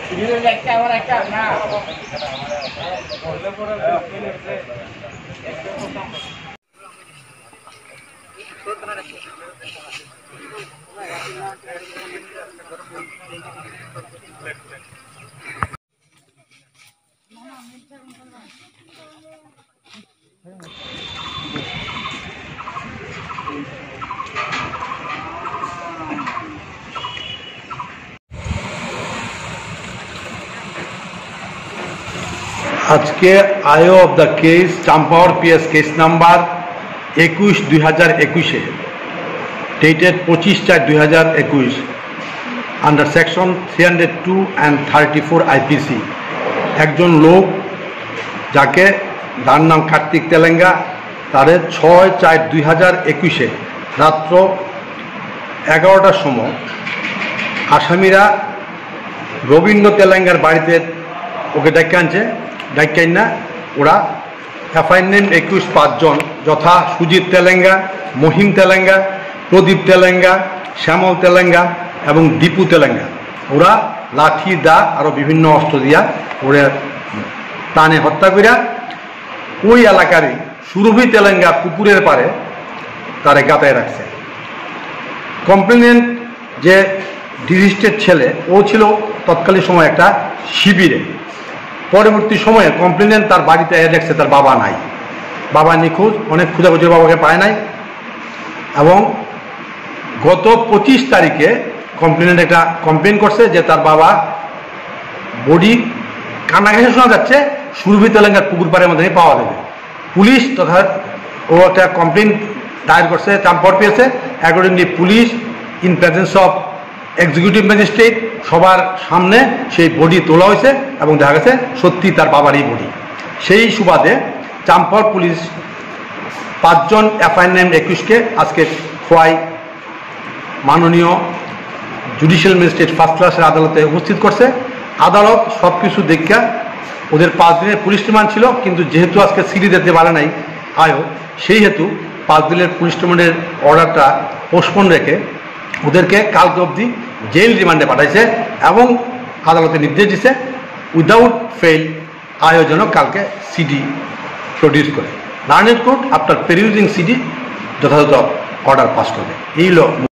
आज के आयो of the case Champahaor PS case number 21/2021 dated 25/4/2021 under section 302 and 34 IPC एकजन लोक जाके तार नाम कार्तिक तेलेंगा तारे 6/4/2021 रात्र 11टार समय आसामीरा रवीन्द्र तेलेंगार बाड़ीते ओके डेके आनছে डाक्या ना ओरा एफआईआर नेम 21 जन यथा सुजित तेलेंगा महिम तेलेंगा प्रदीप तेलेंगा श्यामल तेलेंगा एवं दीपू तेलेंगा ओरा लाठी दा और विभिन्न अस्त्र दिया ओरे प्राणे हत्या करिया ओई एलाकारी सुरभि तेलेंगा पुकुरेर पारे तारे गाताय राखছে कमप्लेनेंट जे डिजिस्टेड छेले ओ छिलो तत्कालीन समय एक शिबिरे परवर्ती समय कमप्लेनेंट तार बाड़ीते देखছে तार बाबा नाई बाबा निखोज अनेक खोजाखुঁজি बाबाके पाय नाई एवं गत 25 तारीखे कमप्लेनेंट एक कमप्लेन करছে যে তার বাবা বডি কানাঘাসে শোনা যাচ্ছে সুরভি তেলেঙ্গার পুকুর পাড়ের মধ্যে পাওয়া যাবে পুলিশ তথা ও একটা কমপ্লেন দায়ের করছে চাম্পাওয়ার পেয়েছে accordingly police in presence of executive magistrate सबार सामने से बडी तोला हয়েছে এবং দেখা গেছে সত্যি তার বাবারই বডি সেই সুবাদে চাম্পাওয়ার পুলিশ 5 জন এফআইআর নেম 21 के आज के খোয়াই माननीय जुडिशियल मैजिस्ट्रेट फार्स्ट क्लास आदालते उपस्थित करছে आदालत सबकिछु देखा ওদের 5 दिनेर पुलिश रिमांड छिलो किन्तु जेहेतु आज के सीडी दिते पारे नाई आयो सेई हेतु 5 दिनेर पुलिश रिमांडेर अर्डारटा पोस्टपोन रेखे ওদেরকে কালকে অবধি জেল রিমান্ডে পাঠাইছে এবং আদালতে নির্দেশ দিছে উইদাউট ফেল আয়োজনক কালকে সিডি প্রডিউস করে learned court after perusing CD যথাযথ অর্ডার পাস করবে এই